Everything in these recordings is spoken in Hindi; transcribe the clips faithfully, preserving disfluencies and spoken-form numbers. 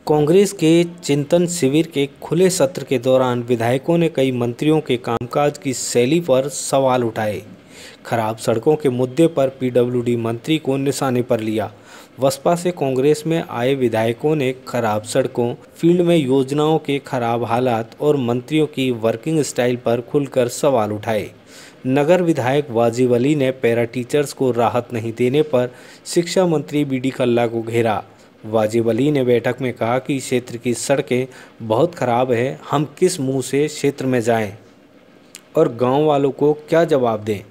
कांग्रेस के चिंतन शिविर के खुले सत्र के दौरान विधायकों ने कई मंत्रियों के कामकाज की शैली पर सवाल उठाए। खराब सड़कों के मुद्दे पर पीडब्ल्यूडी मंत्री को निशाने पर लिया। बसपा से कांग्रेस में आए विधायकों ने खराब सड़कों, फील्ड में योजनाओं के खराब हालात और मंत्रियों की वर्किंग स्टाइल पर खुलकर सवाल उठाए। नगर विधायक वाजिब अली ने पैरा टीचर्स को राहत नहीं देने पर शिक्षा मंत्री बी डी कल्ला को घेरा। वाजिब अली ने बैठक में कहा कि क्षेत्र की सड़कें बहुत खराब है, हम किस मुंह से क्षेत्र में जाएं और गांव वालों को क्या जवाब दें।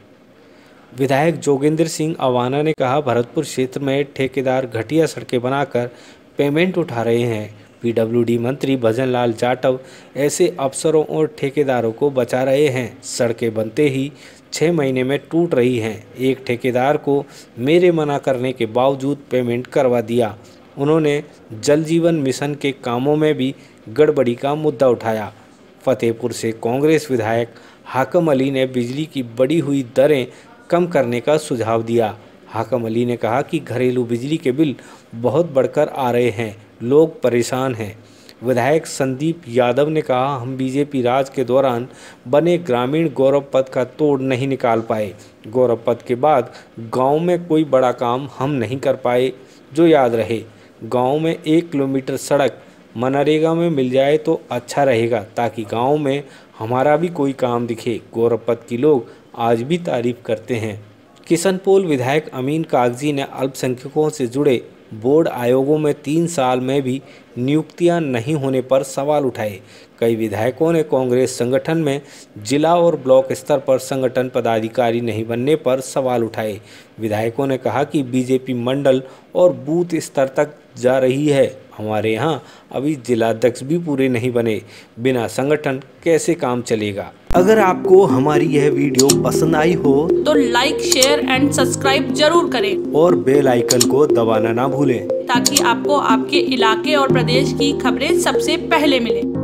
विधायक जोगेंद्र सिंह अवाना ने कहा, भरतपुर क्षेत्र में ठेकेदार घटिया सड़कें बनाकर पेमेंट उठा रहे हैं। पीडब्ल्यूडी मंत्री भजन लाल जाटव ऐसे अफसरों और ठेकेदारों को बचा रहे हैं। सड़कें बनते ही छः महीने में टूट रही हैं। एक ठेकेदार को मेरे मना करने के बावजूद पेमेंट करवा दिया। उन्होंने जल जीवन मिशन के कामों में भी गड़बड़ी का मुद्दा उठाया। फतेहपुर से कांग्रेस विधायक हाकम अली ने बिजली की बढ़ी हुई दरें कम करने का सुझाव दिया। हाकम अली ने कहा कि घरेलू बिजली के बिल बहुत बढ़कर आ रहे हैं, लोग परेशान हैं। विधायक संदीप यादव ने कहा, हम बीजेपी राज के दौरान बने ग्रामीण गौरव पथ का तोड़ नहीं निकाल पाए। गौरव पथ के बाद गांव में कोई बड़ा काम हम नहीं कर पाए जो याद रहे। गांव में एक किलोमीटर सड़क मनरेगा में मिल जाए तो अच्छा रहेगा, ताकि गांव में हमारा भी कोई काम दिखे। गौरव पथ की लोग आज भी तारीफ करते हैं। किशनपोल विधायक अमीन कागजी ने अल्पसंख्यकों से जुड़े बोर्ड आयोगों में तीन साल में भी नियुक्तियां नहीं होने पर सवाल उठाए। कई विधायकों ने कांग्रेस संगठन में जिला और ब्लॉक स्तर पर संगठन पदाधिकारी नहीं बनने पर सवाल उठाए। विधायकों ने कहा कि बीजेपी मंडल और बूथ स्तर तक जा रही है, हमारे यहां अभी जिलाध्यक्ष भी पूरे नहीं बने, बिना संगठन कैसे काम चलेगा। अगर आपको हमारी यह वीडियो पसंद आई हो तो लाइक, शेयर एंड सब्सक्राइब जरूर करें और बेल आइकन को दबाना ना भूलें, ताकि आपको आपके इलाके और प्रदेश की खबरें सबसे पहले मिलें।